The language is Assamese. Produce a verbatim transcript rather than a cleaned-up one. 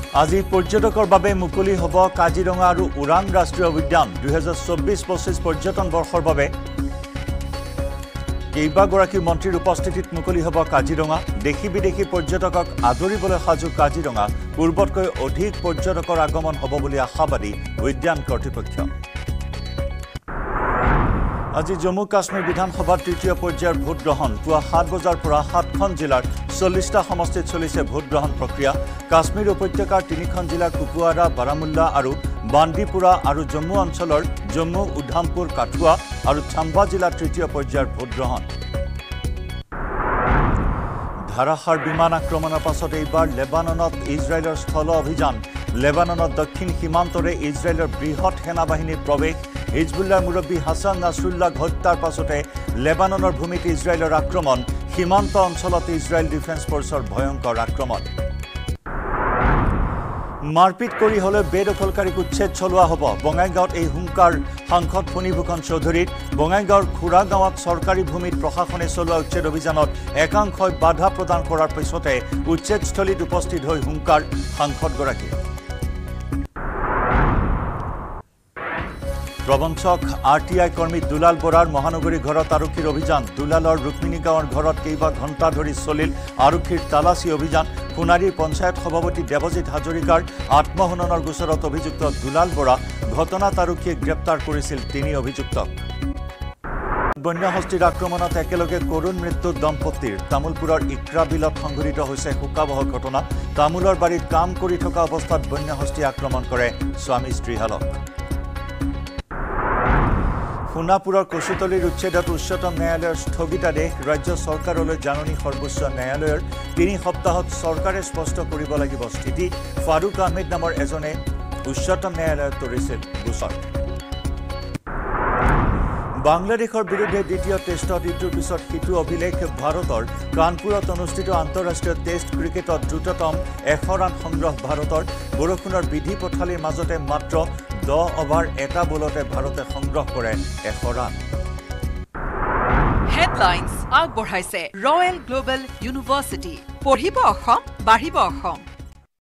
আজি পৰ্যটকৰ বাবে মুকলি হ'ব কাজিৰঙা আৰু ওৰাং ৰাষ্ট্ৰীয় উদ্যান দুই হাজাৰ চৌব্বিছ পঁচিছ পৰ্যটন বৰ্ষৰ বাবে কেইবাগৰাকী মন্ত্ৰীৰ উপস্থিতিত মুকলি হ'ব কাজিৰঙা দেশী বিদেশী পৰ্যটকক আদৰিবলৈ সাজু কাজিৰঙা পূৰ্বতকৈ অধিক পৰ্যটকৰ আগমন হ'ব বুলি আশাবাদী উদ্যান কৰ্তৃপক্ষ আজি জম্মু কাশ্মীৰ বিধানসভাৰ তৃতীয় পৰ্যায়ৰ ভোট গ্ৰহণ পুৱা সাত বজাৰ পৰা সাতখন জিলাৰ চল্লিছটা সমষ্টিত চলিছে ভোট গ্ৰহণ প্ৰক্ৰিয়া কাশ্মীৰ উপত্যকাৰ তিনিখন জিলা কুপৱাৰা বাৰামুল্লা আৰু বান্দিপুৰা আৰু জম্মু অঞ্চলৰ জম্মু উধামপুৰ কাঠুৱা আৰু চাম্বা জিলাৰ তৃতীয় পৰ্যায়ৰ ভোট গ্ৰহণ ধাৰাসাৰ বিমান আক্ৰমণৰ পাছত এইবাৰ লেবাননত ইজৰাইলৰ স্থল অভিযান লেবাননৰ দক্ষিণ সীমান্তৰে ইজৰাইলৰ বৃহৎ সেনাবাহিনীৰ প্ৰৱেশ হিজবুল্লাহৰ মুৰব্বী হাছান নাছৰুল্লাহ হত্যাৰ পাছতে লেবাননৰ ভূমিত ইজৰাইলৰ আক্ৰমণ সীমান্ত অঞ্চলত ইজৰাইল ডিফেন্স ফৰ্চৰ ভয়ংকৰ আক্ৰমণ মাৰপিট কৰি হলে বেদখলকাৰীক উচ্ছেদ চলোৱা হ'ব বঙাইগাঁৱত এই হুংকাৰ সাংসদ ফণীভূষণ চৌধুৰীৰ বঙাইগাঁৱৰ খুৰা গাঁৱত চৰকাৰী ভূমিত প্ৰশাসনে চলোৱা উচ্ছেদ অভিযানত একাংশই বাধা প্ৰদান কৰাৰ পিছতে উচ্ছেদস্থলীত উপস্থিত হৈ হুংকাৰ সাংসদগৰাকী প্ৰবঞ্চক আৰ টি আই কৰ্মী দুলাল বৰাৰ মহানগৰী ঘৰত আৰক্ষীৰ অভিযান দুলালৰ ৰুক্মিণী গাঁৱৰ ঘৰত কেইবা ঘণ্টা ধৰি চলিল আৰক্ষীৰ তালাচী অভিযান সোণাৰীৰ পঞ্চায়ত সভাপতি দেৱজিৎ হাজৰিকাৰ আত্মহননৰ গোচৰত অভিযুক্ত দুলাল বৰা ঘটনাত আৰক্ষীয়ে গ্ৰেপ্তাৰ কৰিছিল তিনি অভিযুক্তক বন্যহস্তীৰ আক্ৰমণত একেলগে কৰুণ মৃত্যু দম্পতীৰ তামুলপুৰৰ ইক্ৰা বিলত সংঘটিত হৈছে শোকাবহ ঘটনা তামুলৰ বাৰীত কাম কৰি থকা অৱস্থাত বন্যহস্তী আক্ৰমণ কৰে স্বামী স্ত্ৰীহালক সোণাপুৰৰ কচুতলীৰ উচ্ছেদত উচ্চতম ন্যায়ালয়ৰ স্থগিতাদেশ ৰাজ্য চৰকাৰলৈ জাননী সৰ্বোচ্চ ন্যায়ালয়ৰ তিনি সপ্তাহত চৰকাৰে স্পষ্ট কৰিব লাগিব স্থিতি ফাৰুক আহমেদ নামৰ এজনে উচ্চতম ন্যায়ালয়ত তৰিছিল গোচৰ বাংলাদেশৰ বিৰুদ্ধে দ্বিতীয় টেষ্টত ইটোৰ পিছত সিটো অভিলেখ ভাৰতৰ কানপুৰত অনুষ্ঠিত আন্তঃৰাষ্ট্ৰীয় টেষ্ট ক্ৰিকেটত দ্ৰুততম এশ ৰান সংগ্ৰহ ভাৰতৰ বৰষুণৰ বিধি পথালিৰ মাজতে মাত্ৰ দহ অভাৰ এটা বলতে ভাৰতে সংগ্ৰহ কৰে এশ ৰান হেডলাইন্স আগবঢ়াইছে ৰয়েল গ্লোবেল ইউনিভাৰ্চিটি পঢ়িব অসম বাঢ়িব অসম